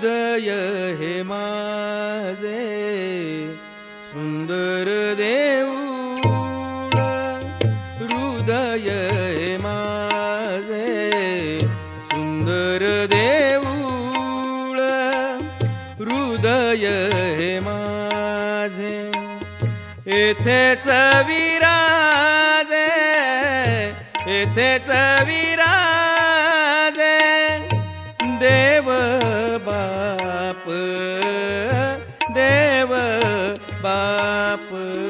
हृदय हे माझे सुंदर देऊळ, हृदय हे माझे सुंदर देऊळ, हृदय हे माझे येथेच विराजे, येथेच विराजे देव बाप, देव बाप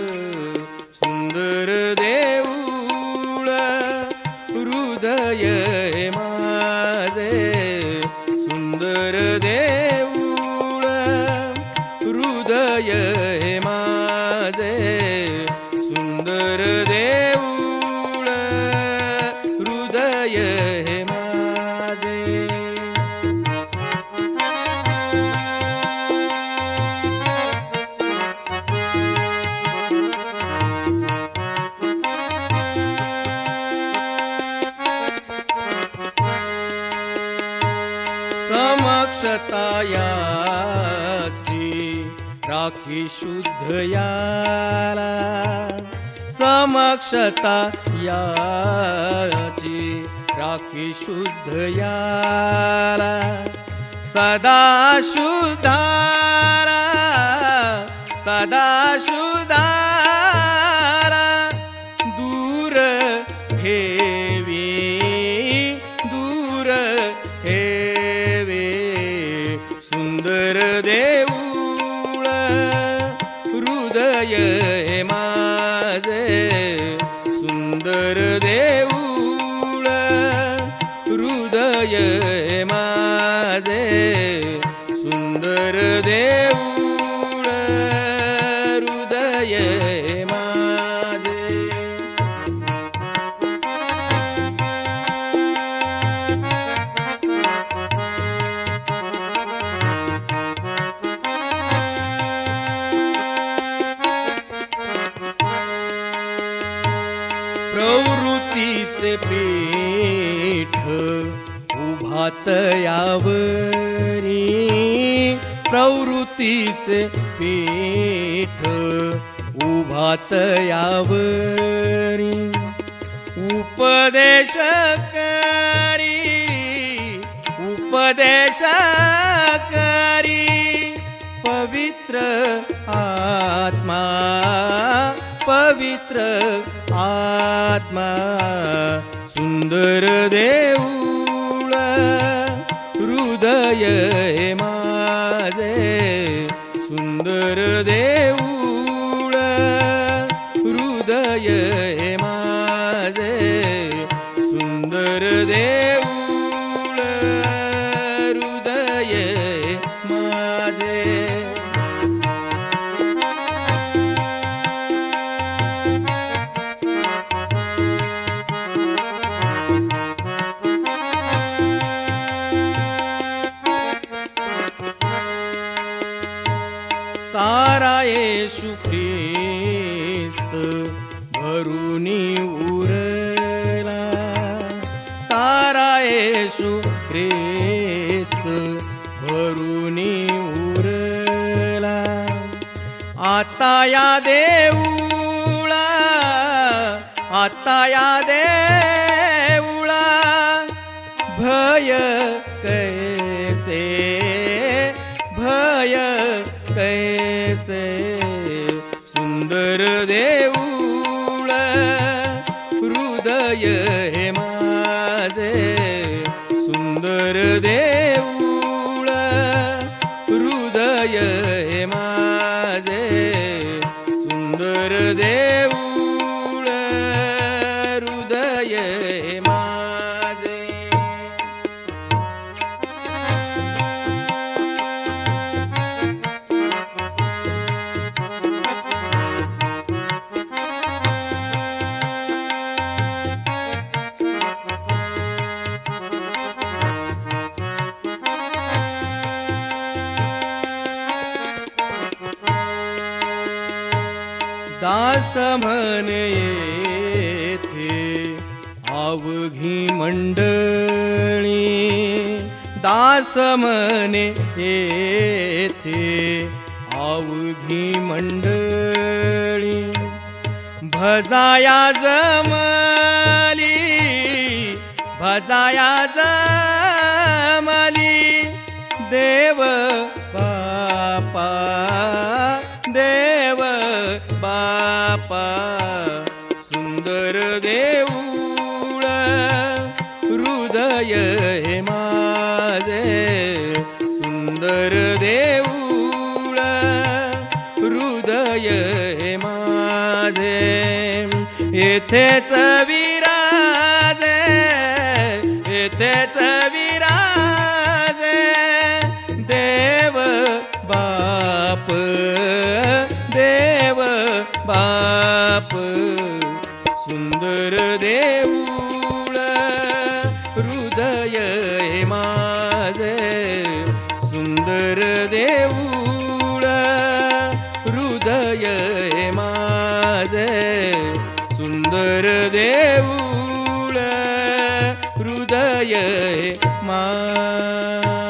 सुंदर देऊळ, हृदय हे माझे सुंदर देऊळ, हृदय हे माझे सुंदर देऊळ, हृदय हे माझे। समक्षता याची राखी शुद्ध याला, समक्षता याची राखी शुद्ध याला, सदा शुद्धारा, सदा शुद्धारा दूर ठेवी, दूर ठेवी सुंदर देऊळ, हृदय हे माझे सुंदर देऊळ, हृदय हे माझे सुंदर देऊळ, हृदय हे माझे। प्रवृत्तीचे पीठ उभात यावरी, प्रवृत्तीचे पीठ उभात यावरी, उपदेश करी, उपदेश करी पवित्र आत्मा, पवित्र आत्मा सुंदर देऊळ, हृदय हे माझे सुंदर देऊळ, हृदय हे माझे सुंदर देऊळ, हृदय माझे। सारा येशू ख्रिस्त भरुनी उरला, सारा येशू ख्रिस्त भरुनी उरला, आता या देऊळा, आता या देऊळा भय कैसे, भय कैसे सुंदर देऊळ, हृदय हे माझे सुंदर देऊळ, हृदय हे माझे सुंदर देऊळ, हृदय हे माझे। दास म्हणे येथे अवघी मंडळी, दास म्हणे येथे अवघी मंडळी भजाया जमली भजाया जमली देव बापा देव बापा सुंदर देऊळ हृदय हे माझे सुंदर देऊळ हृदय हे माझे येथेच विराजे येथेच विराजे देव बाप देव बाप सुंदर देऊळ हृदय हे माझे सुंदर देऊळ हृदय हे माझे सुंदर देऊळ हृदय हे माझे